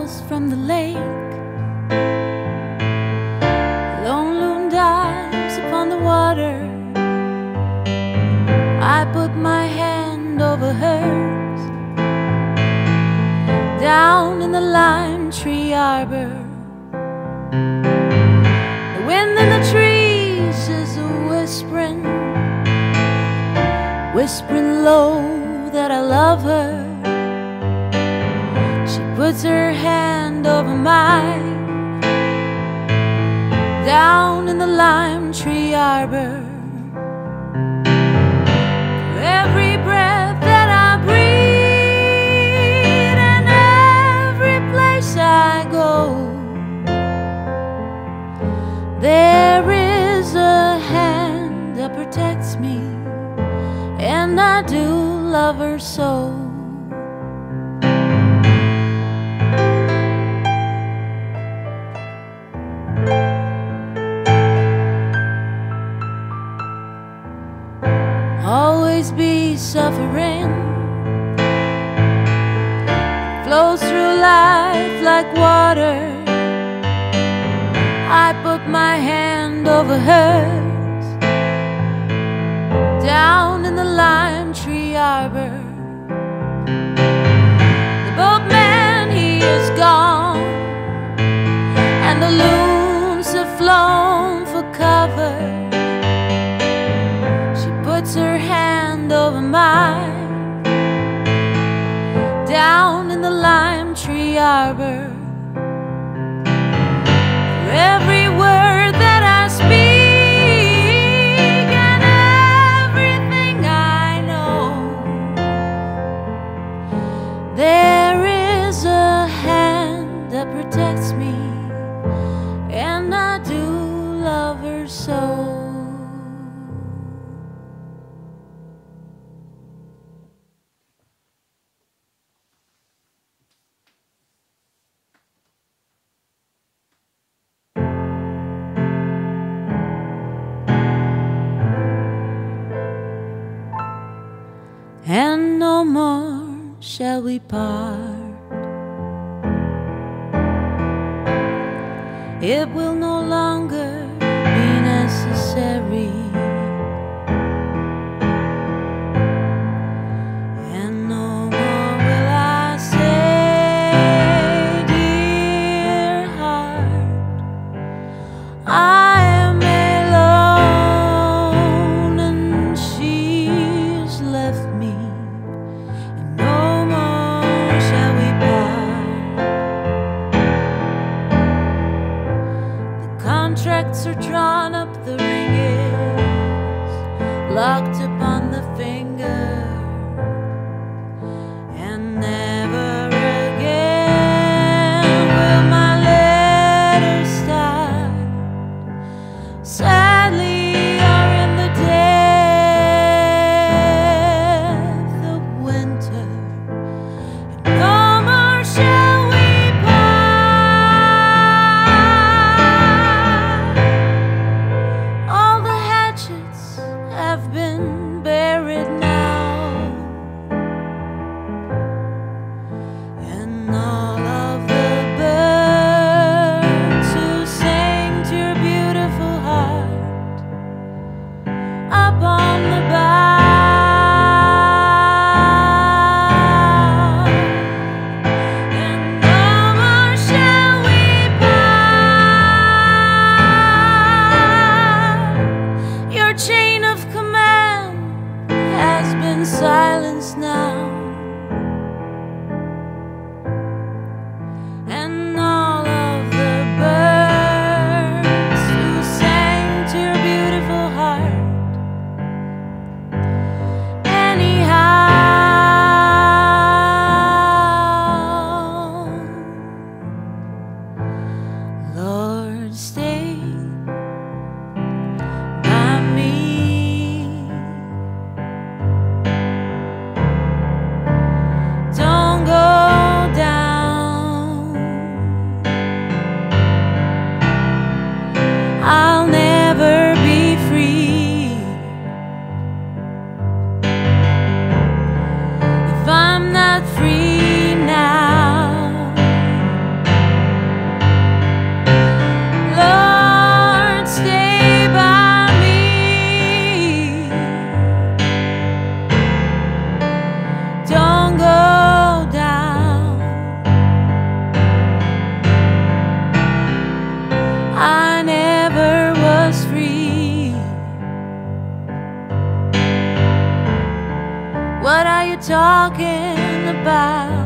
miles from the lake. Lone loon dives upon the water. I put my hand over hers. Down in the lime tree arbor, the wind in the trees is whispering, whispering low that I love her. She puts her hand over mine. Down in the lime tree arbor, for every breath that I breathe and every place I go, there is a hand that protects me, and I do love her so. Always be suffering, flows through life like water. I put my hand over hers. Down in the lime tree arbor, the boatman, he is gone, and the loons have flown for cover. She puts her hand over mine. Down in the lime tree arbor, for every word that I speak and everything I know, there is a hand that protects me, and I do love her so. And no more shall we part. It will no longer be necessary, and no more will I say, dear heart, I am alone and she's left me. Contracts are drawn up, the ring is locked upon the finger, and never again will my letters start. Sadly, or in the depth of winter, and no more shall we have been buried now, and all of the birds who sang to your beautiful heart up on the bough, and no more shall we part. Your chain of command has been silenced now, and all of the birds who sang to your beautiful heart anyhow, Lord, stay by me. Don't go down. I'll never be free if I'm not free now. talking about